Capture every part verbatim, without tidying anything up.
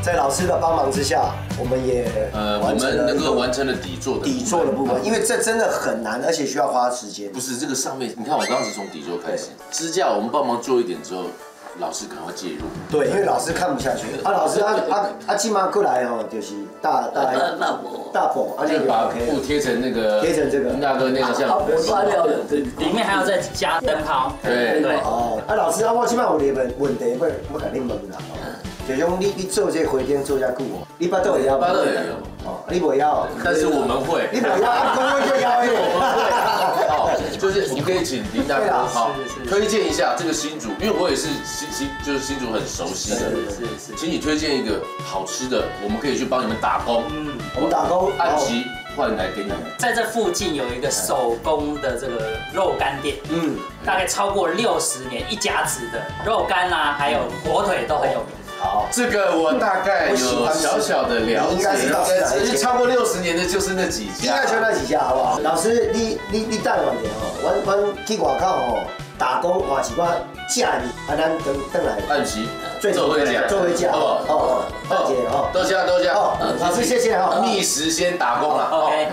在老师的帮忙之下，我们也呃，我们能够完成了底座的底座的部分，因为这真的很难，而且需要花时间。 不是这个上面，你看我当时从底座开始，支架我们帮忙做一点之后。 老师赶快介入， 对，因为老师看不下去。啊，老师啊啊啊，今晚过来哦，就是大大大伯大伯，啊， 就把布贴成那个贴成这个林大哥那个像刷掉的，对，里面还要再加灯泡。 对对。 哦，啊，老师啊，我今晚有一个问问题要要甲你问啦，就讲你你做这回电做遮久哦，你巴肚会晓？ 巴肚会晓。 哦，你不晓？ 但是我们会。 你不晓，啊，讲我就晓诶。 好，就是我们可以请林大哥好推荐一下这个新竹，因为我也是新新就是新竹很熟悉的， 是是， 请你推荐一个好吃的，我们可以去帮你们打工。 嗯，我们打工按期换来给你们。 在这附近有一个手工的这个肉干店，嗯，大概超过六十年，一甲子的肉干啊，还有火腿都很有名。 好，这个我大概有小小的了解，应该是超过六十年的就是那几家， 应该就那几家，好不好？老师，你你你等我一下哦，阮阮去外口哦打工换一寡假日，啊，咱等等来按期做回家，做回家，哦哦，大姐哦， 多谢多谢哦，老师谢谢哈， 觅食先打工了 ，OK。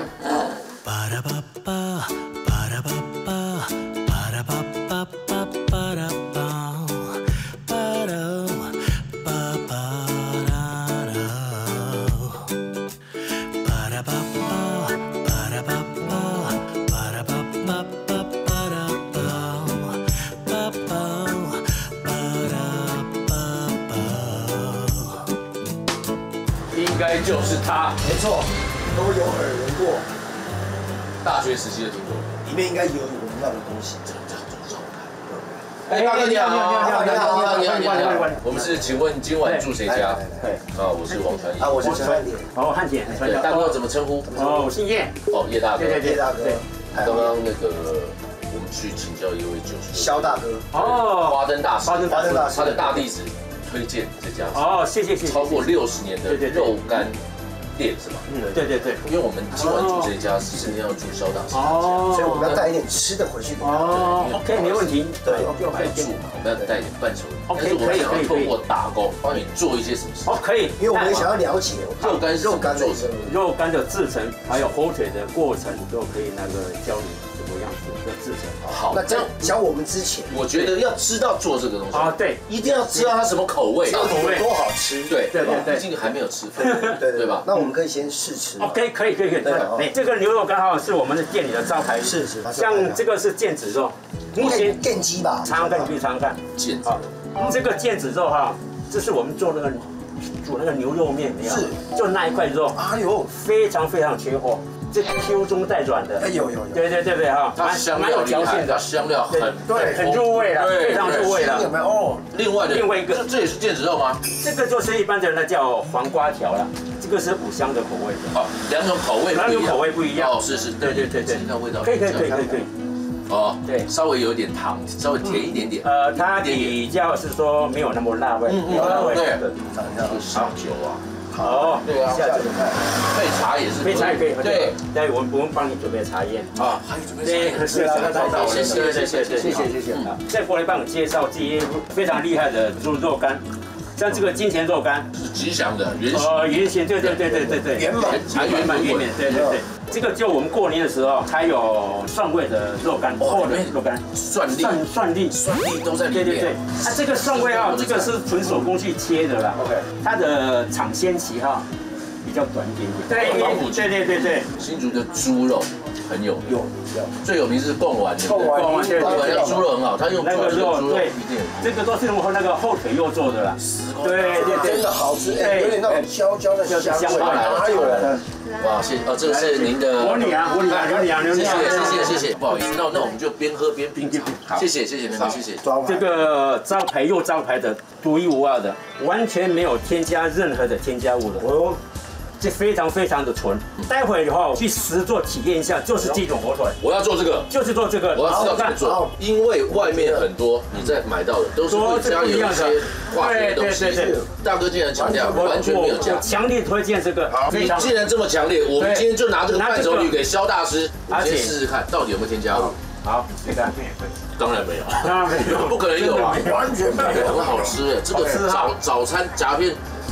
应该就是他， 没错，都有耳闻过。 大学时期的听过， 里面应该有我们要的东西。 哎，大哥你好， 你好，你好，你好， 你好，你好，我们是，请问今晚住谁家？ 对， 啊，我是王传义。 啊，我是陈汉典。 哦，汉典， 对，大哥怎么称呼？ 哦，我姓叶。 哦，叶大哥。 对对叶大哥。 刚刚那个我们去请教一位九十肖大哥。 哦， 花灯大师， 花灯大师， 他的大弟子推荐这家。 哦，谢谢谢谢。 超过六十年的肉干店是吧？ 嗯，对对对。 因为我们今晚住这家是今天要住肖大师， 哦，所以我们要带一点吃的回去给他。 哦 ，OK， 没问题。 对 ，OK， 我们要住嘛，我们要带一点伴手礼。 OK， 但是我们想要透过打工帮你做一些什么事？ 哦，可以， 因为我们也想要了解肉干肉干做成肉干的制成，还有火腿的过程，都可以那个教你怎么样子的制成。 好， 那在教我们之前， 我觉得要知道做这个东西啊，对， 一定要知道它什么口味， 口味多好吃。 对对对对， 毕竟还没有吃过， 对对吧？ 那我们可以先试吃。 OK， 可以可以可以。对，这个牛肉刚好是我们的店里的招牌， 是是。 像这个是腱子肉， 目前电鸡吧， 尝尝看，你可以尝尝看。 腱子。 这个腱子肉哈，这是我们做那个煮那个牛肉面一样， 是， 就那一块肉， 哎呦， 非常非常缺货，这 Q 中带软的， 哎有有有， 对对对对哈， 它香料厉害，它香料很对，很入味了，非常入味了。 有没有哦？ 另外的另外一个， 这这也是腱子肉吗？ 这个就是一般的那叫黄瓜条了，这个是五香的口味的。 哦，两种口味， 两种口味不一样。 哦，是是， 对对对对， 看味道， 可以可以可以可以可以。 哦， 对， 稍微有点糖，稍微甜一点点。 呃，它比较是说没有那么辣味，没有辣味。 对， 尝一下烧酒啊， 好， 对啊， 下酒菜， 配茶也是， 配茶也可以。 对， 对，我们我们帮你准备茶叶啊，还有准备茶叶。对，是啊， 谢谢谢谢谢谢谢谢。再过来帮我介绍这些非常厉害的猪肉干。 像这个金钱肉干是吉祥的圆形， 哦，圆形，对对对对对对， 圆满， 还圆满圆满，对对对。这个就我们过年的时候还有蒜味的肉干，厚的肉干， 蒜粒， 蒜蒜粒， 蒜粒都在里面。 对对对，啊，这个蒜味啊，这个是纯手工去切的啦。OK， 它的产鲜期哈比较短一点点。对对对对对。 新竹的猪肉很有名， 有有， 最有名是贡丸， 贡丸，贡丸， 对对对，猪肉很好，它用那个肉对， 一定， 这个都是用那个后腿肉做的啦。对对对， 真的好吃，哎，有点那种焦焦的香味，哪有人？ 哇，谢哦，这个是您的我女儿，我女儿，我女儿， 谢谢谢谢谢谢，不好意思，那那我们就边喝边品尝，谢谢谢谢你们，谢谢。 这个招牌又招牌的独一无二的，完全没有添加任何的添加物的。哦。 这非常非常的纯，待会的话去实做体验一下，就是这种火腿。 我要做这个， 就是做这个。 我要知道怎么做，因为外面很多你在买到的都是会加有一些化学的东西。大哥竟然强调完全没有加， 强烈推荐这个。 你既然这么强烈，我们今天就拿这个伴手礼给肖大师，先试试看到底有没有添加物。 好，这个当然没有， 当然没有， 不可能有啊， 完全没有， 很好吃哎，这个早早餐夹片。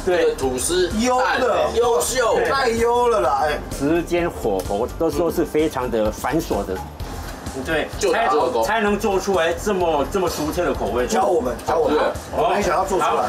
对，吐司优的， 优秀， 太优了啦！哎， 时间火候都说是非常的繁琐的。对， 就打这个工才能做出来这么这么独特的口味。 教我们，教我们，我们很想要做出来。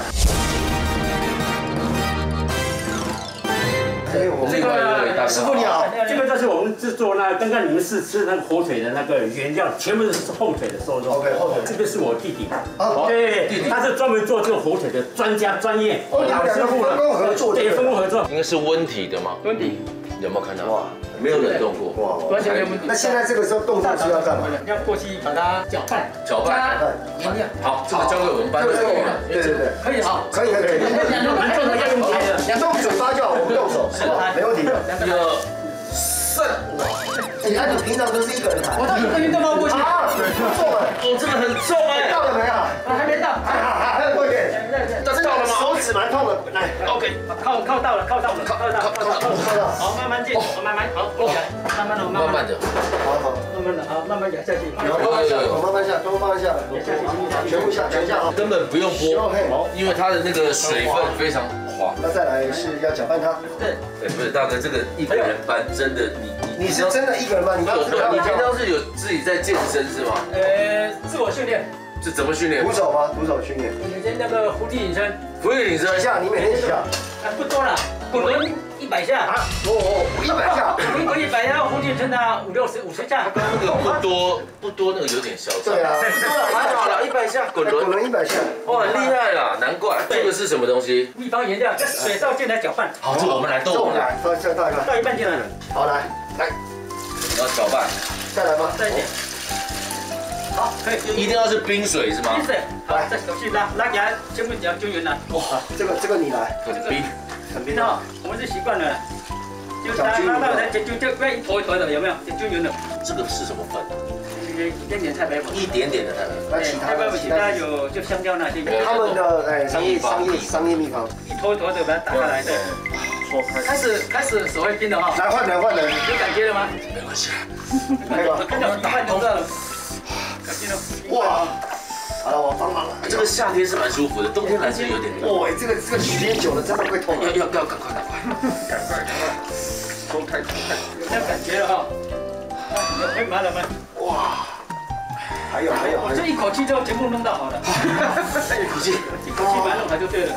这个师傅你好， 这个就是我们制作那刚刚你们试吃那个火腿的那个原料，全部都是后腿的瘦肉。 OK， 后腿。 这个是我弟弟，对，他是专门做这个火腿的专家专业，老师傅了。 分工合作， 对，分工合作。 应该是温体的嘛？ 温体。 有没有看到？哇，没有冷冻过。哇， 完全没有问题。 那现在这个时候动作是要干嘛？ 要过去把它搅拌， 搅拌。 原料。 好，这个交给我们班的。 对对对， 可以好， 可以可以可以。 蛮重的要用手的， 你动嘴巴就好，我们动手，是吧？没问题的。 这个肾， 哎，那你平常都是一个人抬？ 我到一个运动包过去。 啊，不错哎。 哦，这个很重哎。 到了没有？ 还没到。 还还还有多一点。 但是到了吗？ 手指蛮痛的，来 ，OK， 靠靠到了，靠到了，靠到，靠到， 靠到。 好，慢慢进，我慢慢，好，落下来，慢慢的，慢慢的， 好好， 慢慢的，好，慢慢压下去。 慢慢下，慢慢下，都慢慢下，全部下，全下。 根本不用剥，因为它的那个水分非常滑。 那再来是要搅拌它。 对， 哎，不是大哥，这个一个人班真的，你你是真的一个人吗？你你平常是有自己在健身是吗？ 呃，自我训练。 是怎么训练？ 徒手吗？徒手训练。 以前那个伏地挺身。 伏地挺身几下？你每天几下？ 啊，不多了，滚轮一百下啊， 哦，一百下。 滚滚一百下，伏地挺身啊，五六十五十下。 那个不多不多，那个有点嚣张。 对啊， 还好啦，一百下滚轮。 滚轮一百下。 哇，很厉害啦，难怪。这个是什么东西？ 秘方原料，这水倒进来搅拌。 好，这我们来， 这我们来，倒这倒一半。 倒一半进来了。 好，来来， 要搅拌。 再来吗？ 再一点。好，可以。 一定要是冰水是吗？ 冰水，来，再手去拉，拉给它全部搅均匀了。 哇，这个这个你来， 很冰， 很冰哦，我们是习惯了，就拉拉到就就就不要一坨一坨的，有没有？就均匀了。 这个是什么粉？ 一点点太白粉， 一点点的太白粉。 那其他的其他有就香蕉那些。 他们的哎商业商业商业秘方， 一坨一坨的把它打下来，对。开始开始手会冰了哈。 来换人换人， 有感觉了吗？ 没关系， 可以吧？ 看到一半就知道了。 哇，好了，我帮忙了。 这个夏天是蛮舒服的，冬天来是有点热。 哇，这个这个时间久了真的会痛。 要要要赶快赶快， 赶快赶快，松开松开，有点感觉了哈。可以麻了吗？ 哇，还有还有， 我这一口气就全部弄到好了。 一口气， 一口气把它弄好就对了。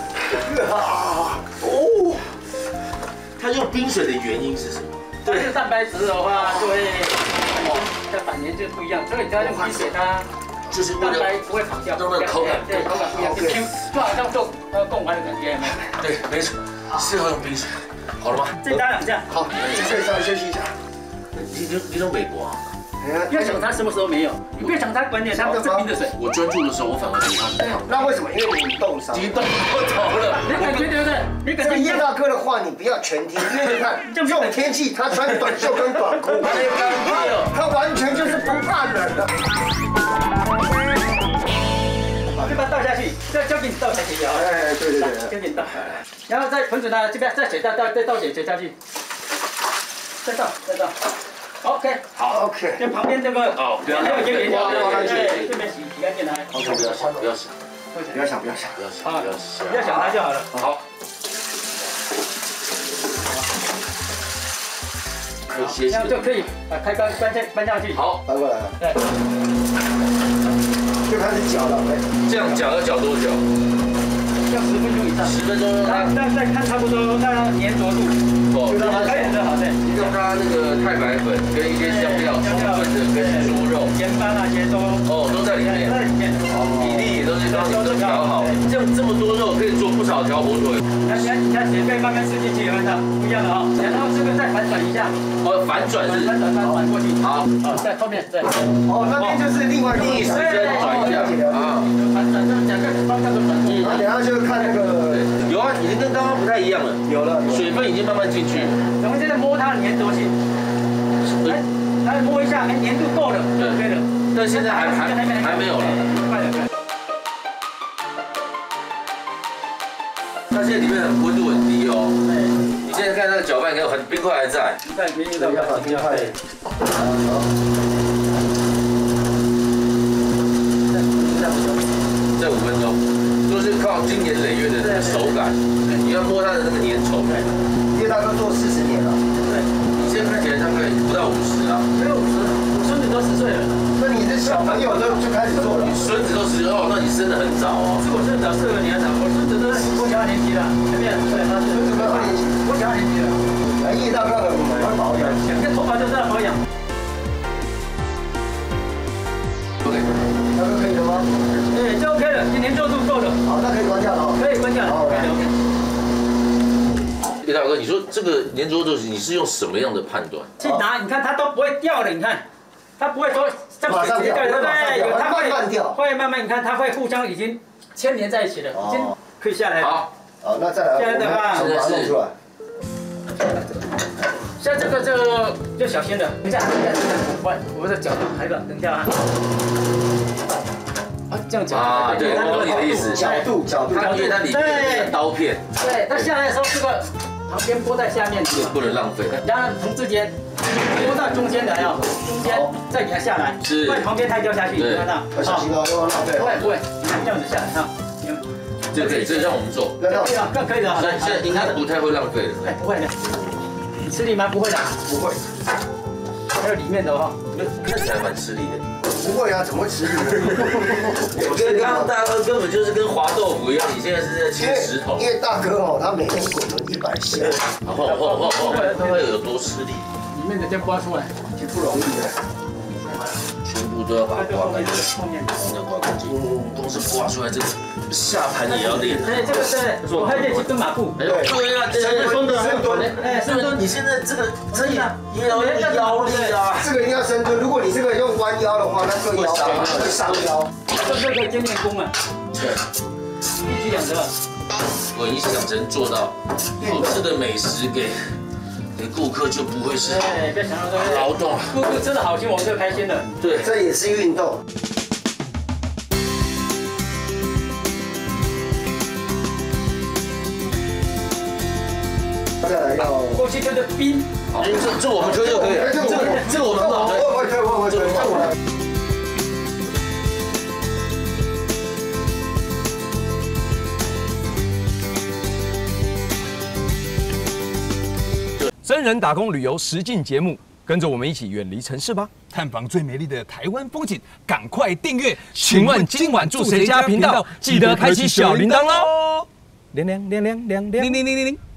哦， 它用冰水的原因是什么？ 对，这个蛋白质的话就会。它反应就不一样，所以它用冰水，它就是蛋白不会跑掉， 让那个口感对口感不一样，就 Q， 就好像做呃贡丸的感觉，有没有？ 对，没错，适合用冰水。好了吗？ 再打两下， 好，这里稍微休息一下。 你你你从美国啊？ 不要想它什么时候没有，你不要想它关键，它不是冰的水。 我专注的时候，我反而觉得它那为什么？因为你冻伤。 激动过头了。 你感觉对不对？你感觉叶大哥的话你不要全听，因为你看这种天气，他穿短袖跟短裤，他完全就是不怕冷的。 好，就把它倒下去，再交给你倒才可以啊。 哎，对对对， 交给你倒，然后再盆子呢这边再水倒倒再倒水水下去，再倒再倒。OK， 好 ，OK， 跟旁边这个哦，不要这个原料， 对， 这边洗洗干净来。 不要想，不要想， 不要想，不要想， 不要想，不要想， 不要想它就好了。 好。 这样就可以把开关关下关下去。 好， 翻过来了。 对。 就开始搅了， 这样搅要搅多久？ 要十分钟以上。 十分钟让它， 再再看差不多，让它粘着度。 哦， 让它开始就好，对。 让它那个太白粉跟一些香料充分的跟猪肉、 盐巴那些都哦都在里面， 在里面。 比例也都是刚刚都调好。这样这么多肉可以做不少条火腿。 那你看，你看水可以慢慢吃进去，有没有？不一样的啊。然后这个再反转一下。 哦，反转是。 反转，反转过去。 好， 好，在后面，对。 哦，那边就是另外逆时针转一下啊。 反转，这两个方向都转过去。 然后等下就看那个。 有啊，已经跟刚刚不太一样了。 有了， 水分已经慢慢进去。 我们现在摸它的粘着性，来，来摸一下，哎，粘度够了，就可以了。 但现在还还还没有了。 快点，快点。 它现在里面很温度很低哦。对。你现在看那个搅拌，你看很冰块还在。 在冰块，等一下把冰块。 再五分钟，都是靠靠经年累月的这个手感，你要摸它的那个粘稠感。 叶大哥做四十年了， 对， 你现在看起来大概不到五十啊， 没有五十，我孙子都十岁了。 那你这小朋友都就开始做了？ 你孙子都十哦，那你生得很早哦。 是我孙子早四个年早，我孙子都国小二年级了，前面对，他是孙子都二年级， 国小二年级了。 哎，叶大哥很会保养， 这头发就是要保养。 OK， 大哥可以了吗？ 对，就 OK 了，粘稠度够了。 好，那可以关掉了。 可以关掉了。 好，来。 叶大哥，你说这个粘稠度你是用什么样的判断？ 去拿，你看它都不会掉的，你看，它不会说这样直接掉，对不对？它会慢掉，会慢慢，你看它会互相已经牵连在一起了，已经可以下来了。 好， 好，那再来， 现在的话， 把它弄出来。 像这个就就小心了，等一下，等一下，我我的角度还有个，等一下啊。啊，这样讲啊，对，我懂你的意思， 角度角度， 它因为它里面有刀片， 对，它下来的时候这个旁边拨在下面， 不能浪费， 然后从之间拨到中间来哦，中间再给它下来， 是， 不然旁边太掉下去，你看到？ 小心哦，要浪费。 不会不会，你看这样子下来哈， 这可以，这让我们做， 可以了，更可以了。 现在现在应该不太会浪费了， 哎，不会的，你吃力吗？不会的， 不会。 还有里面的哈， 看起来蛮吃力的。 不会啊，怎么会吃力？ 我觉得刚刚大哥根本就是跟滑豆腐一样，你现在是在切石头。 因为大哥哦，他每天滚了一百下。 好，换换换换，他会有多吃力？ 里面的先刮出来， 挺不容易的。 全部都要把它刮干净，要刮干净。光是刮出来这个下盘也要练。 对，这个对，我还练几蹲马步。 对对啊，深蹲的， 深蹲。 哎，深蹲， 你现在这个这也也要用腰力啊。 这个一定要深蹲，如果你这个用弯腰的话，那这个腰会伤腰。 这个可以兼练功了。 对， 一举两得。 我一想成做到好吃的美食给给顾客，就不会是对，不要想到这个劳动。 顾客吃的好心，我们就开心了。 对， 这也是运动。再来要过去就是冰。 好，这这我们推就可以了。这个这个我们好推。 我会推，我会推，我会。 真人打工旅游实境节目，跟着我们一起远离城市吧，探访最美丽的台湾风景。赶快订阅！请问今晚住谁家频道？记得开启小铃铛喽！亮亮亮亮亮亮铃铃铃铃铃。